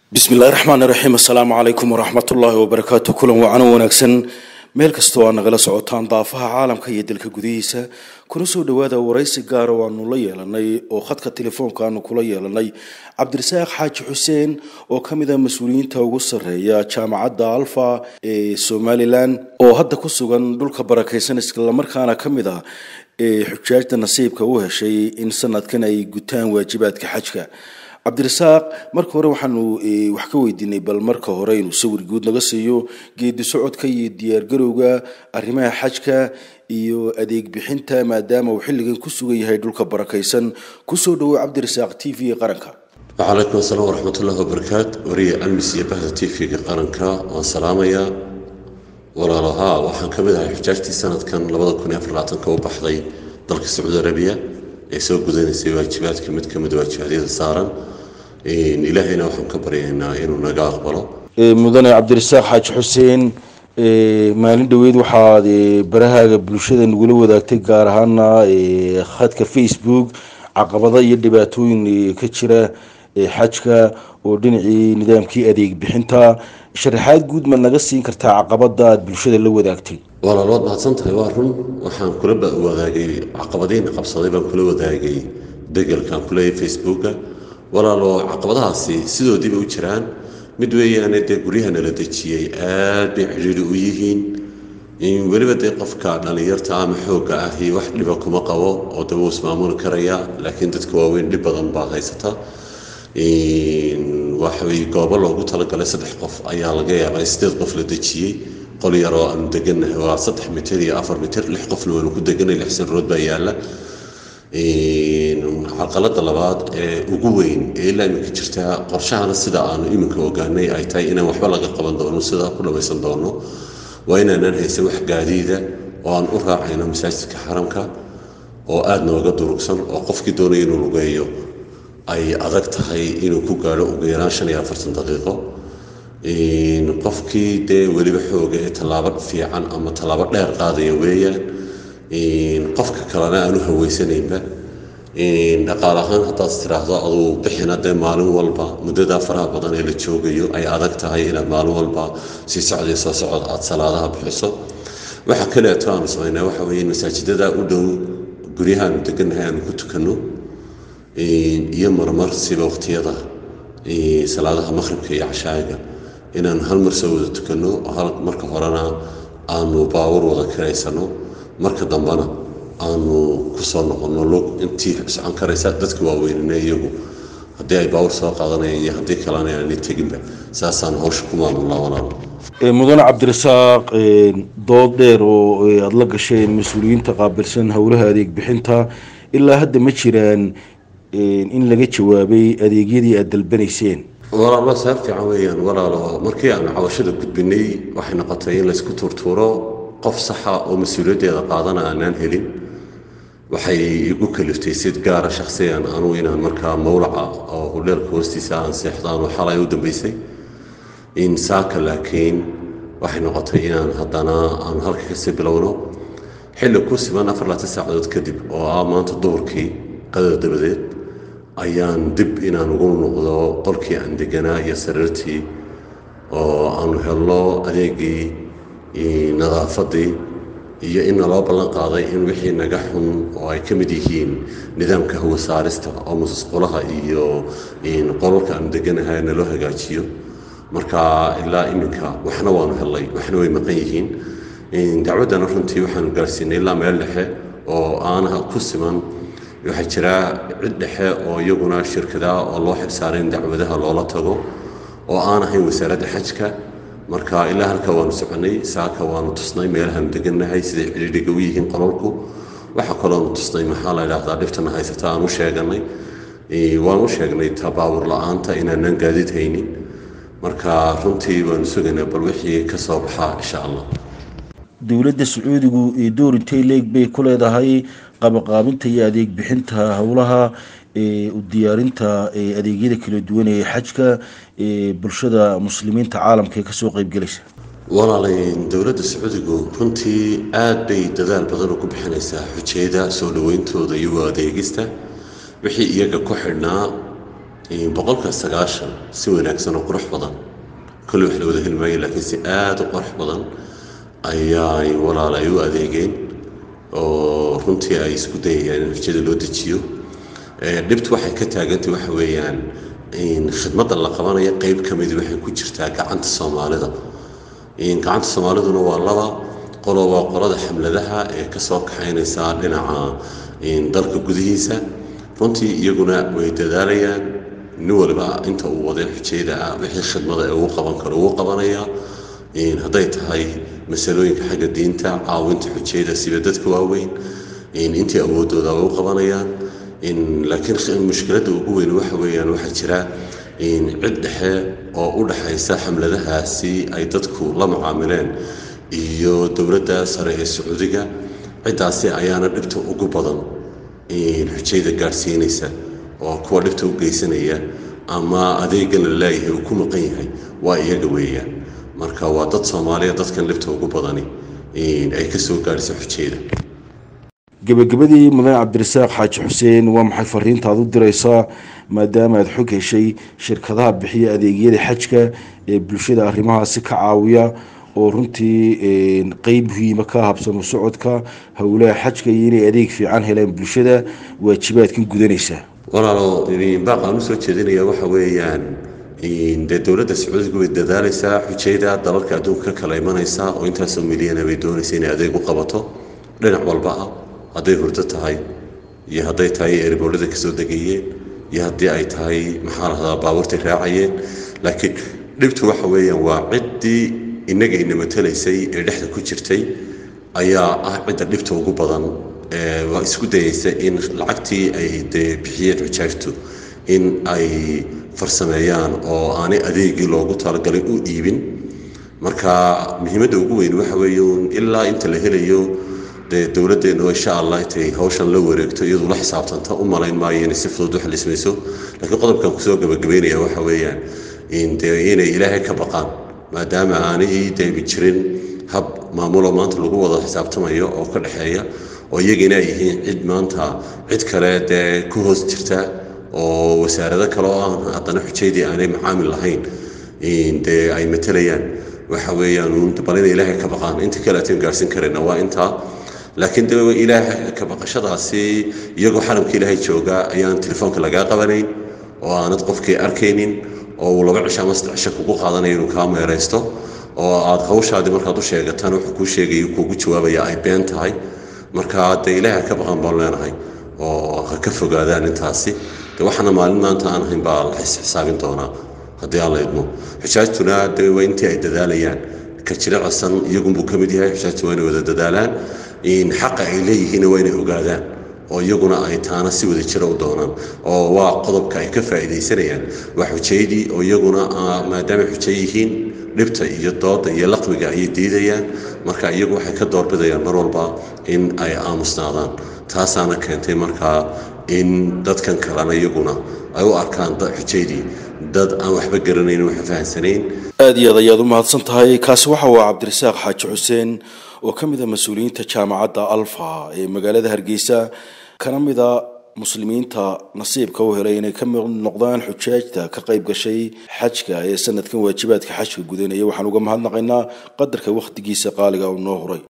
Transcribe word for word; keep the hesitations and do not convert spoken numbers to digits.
بسم الله الرحمن الرحيم السلام عليكم ورحمة الله وبركاته كل وعنا ونكسن meel kasta oo nagala socotaan daafaha caalamka iyo dalka gudihiisa kuna soo dhawaada waraysi gaar ah oo aanu la yeelanay oo khadka telefoonka aanu kula yeelanay Cabdirasaaq Xaaji Xuseen oo kamid ah mas'uuliyiinta ugu sareeya jaamacadda Alfa ee Somaliland oo hadda ku sugan dhulka barakeysan isla markaana kamid ah ee xujaajta nasiibka u heshay in sanadkan ay gutaan waajibaadka xajka Cabdirasaaq marka hore waxaanu wax ka weydiinay bal marka hore inuu sawir guud naga siiyo geedi socodka iyo diyaar garowga arrimaha xajka iyo adeeg bixinta maadaama uu xilligan ku sugan yahay dhulka barakeysan ku soo dhawo Cabdirasaaq T V qaranka وعليكم السلام ورحمة الله وبركاته وري المسيا بهذا تي في قرنكا وسلاميا ولا لها وحن كمدها حجاجتي سنة كان لبضل كوني أفرعتن كو بحضي دلك السعودية العربية يسوق جزين يسوي واجبات كمد كمد واجبات هذا صارن إن إلهنا وحن كبرينا إنه نجاح بلا مدن Cabdirasaaq Xaaji Xuseen maalin dhaweed waxaad baraha bulshada nugula wadaagtay gaar ahaan khadka Facebook caqabadaha iyo dhibaatooyin ka jira xajka oo dhinacii nidaamkii adeeg bixinta sharaxaad guud ma naga siin kartaa caqabada aad bulshada la wadaagtay wala loo baahsantahay waa run waxaan kula wadaagay caqabadiin qabsaday baan kula wadaagay degalkan kula Facebook wala loo caqabadahaasi sidoo dib u jiraan mid weeyaan ee guryaha la dajiyay aad bay xiriir u yihiin in waliba day qofka dhalinyarta ama xooga ah iyo wax dhiba kuma qabo oo daboos maamul karaya laakiin dadka waaweyn dhib badan baa haysata in waxa way goobo loogu talagalay saddex qof ayaa laga yaabaa sideed qof la dajiyay qol yar oo aan deganahay waa saddex mitir iyo afar mitir lix qof loo ku deganay lix sanadood baa yaala in xalqalada labaad ee ugu weyn ee la imika jirta qorshahana sida aan imika ogaanay ay tahay inaan waxba laga qaban doono sida ku dhamaysan doono waa inaan haysan wax gaadiida oo aan u raacayno masaajidka xaramka oo aad nooga durugsan oo qofkii doonaya inuu lugeeyo ay adag tahay inuu ku gaaro ugu yaraan shan iyo afartan daqiiqo in qofkii dee weliba xooga ee tallaabo fiican ama tallaabo dheer qaadaya weeyaan in qofka kalena aanu haweysanaynba in dhaqaale ahaan haddaad tiraahdo aduu bixina dee maalin walba muddada faraha badan ee la joogayo ay adag tahay inaad maalin walba si socday soo socod aad salaadaha bixiso waxa kale oo aan sameynaa waxa weeye masaajidada u dhow guryahan deganahay aan ku tukano iyo marmar si waqtiyada ee salaadaha maghribka iyo cashaaga inaan hal mar soo wada tukano hal marka horena aanu baawar wada kareysano marka dambana aanu ku soo noqono log intii socon karaysa dadka waaweynina iyagu haddii ay baawar soo qaadanayaan iyo haddii kalena aan teginba saasaan hawsha ku maamulnaa walaal mudane Cabdirasaaq dood dheer oo aad la gasheen mas'uuliyiinta qaabilsan howlaha adeeg bixinta ilaa hadda ma jiraan in laga jawaabay adeegyadii aad dalbanayseen walaal waa sabab fiican weeyaan walaal markii aan cawashada gudbinay waxay noqotay in la isku turturo qof sax ah oo mas'uuliyadda qaadana aanan helin waxay igu kaliftay sid gaar ah shakhsiyan anu inaan markaa mawlaca oo hudheer hoostiisa aan seexdaan oo xalay u dambeysay in saaka laakiin waxay noqotay inaan haddana aan halka ka sii bilowno xilli ku siman afar iyo labaatan saacadood kadib oo ah maanta duhurkii qadar dabadeed ayaan dib inaan ugu noqdo qolkii aan deganaa iyo sariirtii oo aan helno adeegii nadaafadii iyo in loo ballan qaaday in wixii naga xun oo ay ka mid yihiin nidaamka hawo saarista oo musqulaha iyo in qolka aan deganahay loo hagaajiyo marka ilaa iminka waxna waanu helay waxna way maqan yihiin in dacwadana runtii waxaan gaarsiinay ilaa meel dhexe oo aan ku siman waxa jira cid dhexe oo iyaguna shirkadaha oo loo xilsaaray dacwadaha loola tago oo aan ahayn wasaaradda xajka marka ilaa halka waanu soconay saaka waanu tusnay meelahan deganahay sida xiriiriga u yihiin qolalku waxa kale oo tusnay maxaa la yiraahdaa dhiftana haysata aan u sheeganay ee waanu sheegnay tabaawur la'aanta inaanan gaadiid haynin marka runtii waanu sugaynaa bal wixii ka soo baxa insha Allah dawladda Sacuudigu ee door intee leeg bay ku leedahay qabaqaabinta iyo adeeg bixinta hawlaha ee u diyaarinta adeegyada kala duwan ee xajka ee bulshada muslimiinta caalamka ka soo qayb galaysa walaalayn dawladda Sacuudigu runtii aad bay dadaal badan ugu bixinaysaa xujayada soo dhaweyntooda iyo adeegista wixii iyaga ku xidhnaa boqolka sagaashan si wanaagsan oo qurux badan kullu wax la wada helmay laakiin si aad u qurux badan ayay walaalay u adeegeen oo runtii ay isku dayayaan in xujada loo dejiyo dhibtu waxay ka taagantay waxa weeyaan in khidmadda la qabanayo qayb ka mid waxay ku jirtaa gacanta Soomaalida in gacanta Soomaaliduna waa laba qolo waa qolada xamladaha ee ka soo kaxaynaysa dhinaca in dalka gudihiisa runtii iyaguna way dadaalayaan nin walba inta uu waday xujada wixii khidmada uu qaban karo uu qabanaya in haday tahay masalooyinka xagga diinta caawinta xujada sida dadka waaweyn in intii awoodooda uu qabanayaan in laakiin mushkiladda ugu weyn waxa weeyaan waxa jira in cid dhexe oo u dhaxaysa xamladahaasi ay dadku la macaamileen iyo dawladda sare ee Sacuudiga cidaasi ayaana dhibta ugu badan in xujada gaarsiinaysa oo kuwa dhibta u geysanaya ama adeegan leeyahay uu ku maqan yahay waa iyaga weeyaan marka waa dad Soomaaliya dadkan dhibta ugu badani in ay ka soo gaarsiin xujada gabagabadii Mudane Cabdirasaaq Xaaji Xuseen waa maxay fariintaadu diraysaa maadaama aad xog heshay shirkadaha bixiya adeegyada xajka ee bulshada arrimahaasi ka caawiya oo runtii qayb muhiim ka habsamo socodka hawlaha xajka iyo inay adeeg fiican helaan bulshada waajibaadkan gudanaysa walaalo in baaqaan soo jeedinaya waxa weeyaan in dawladda Sacuudiga way dadaalaysaa xujada dalalka adduunka kala imanaysa oo intaas oo milyan ay doonaysaa in adeeg u qabato dhinac walba haday hurdo tahay iyo haday tahay airportka ka soo degayeen iyo hadii ay tahay maxaa la baabuurta raacayeen laakiin dhibtu waxa weeyaan waa cidii inaga inama talaysay ee dhexda ku jirtay ayaa ah cidda dhibta ugu badan ee waa isku dayaysa in lacagtii ay bixiyeen xujaajtu in ay farsameeyaan oo aanay adeegii loogu talagalay u iibin marka muhiimadda ugu weyn waxa weeyaan ilaa inta la helayo dawladdeena insha Allah intay hawshan la wareegto iyadoo la xisaabtanta u malayn maayeen si fudud wax la ismayso laakiin qodobkan ku soo gabagabeynaya waxa weeyaan in inay Ilaahay ka baqaan maadaama aanay deebi jirin hab maamulo maanta lagu wada xisaabtamayo oo ka dhaxeeya oo iyagina yihiin cid maanta cid kale ee ku hoos jirta oo wasaarada kale oo aan haddana xujaydi aanay macaamil lahayn in ay matalayaan waxa weeyaan inta badan Ilaahay ka baqaan inta kale tiin gaarsin karayna waa inta laakiin dawladda Ilaahay ka baqashadaasi iyagoo xaramka Ilaahay jooga ayaan telefoonka laga qabanayn oo aanad qofkii arkaynin oo laba cisho ama saddex cisho kugu qaadanayo inuu ka meereysto oo aad hawshaadi markaad u sheegataan wuxuu ku sheegay kugu jawaabaya ay been tahay marka aad Ilaahay ka baqan baan leenahay oo ka fogaadaan intaasi waxana maalin maanta aan ahayn baa la xisaabin doonaa hadii aan la idmo xujaajtuna way intii ay dadaalayaan ka jira asan iyagu buu kamid yahay xujaajtu way wada dadaalaan in xaq ay leeyihiin way inay ogaadaan oo iyaguna ay taana si wada jira u doonaan oo waa qodobka ay ka faa'iideysanayaan wax xujaydi oo iyaguna maadaama xujayihiin dhibta iyo dooda iyo laqwiga ay diidayaan marka iyagu waxay ka doorbidayaan mar walba in ay aamusnaadaan taasaana keentay marka in dadkan kalena iyaguna ay u arkaan dad xujaydi dad aan waxba garanayn wax fahansanayn aad iyo aad ayaad u mahadsan tahay kaasi waxa uu Cabdirasaaq Xaaji Xuseen oo ka mid ah mas'uuliyiinta jaamacadda Alfa ee magaalada Hargeysa kana mid ah muslimiinta nasiibka u helay inay ka mid noqdaan xujaajta ka qayb gashay xajka ee sanadkan waajibaadka xajka gudanaya waxaan uga mahadnaqaynaa qadarka waqtigiisa qaaliga oo noo horay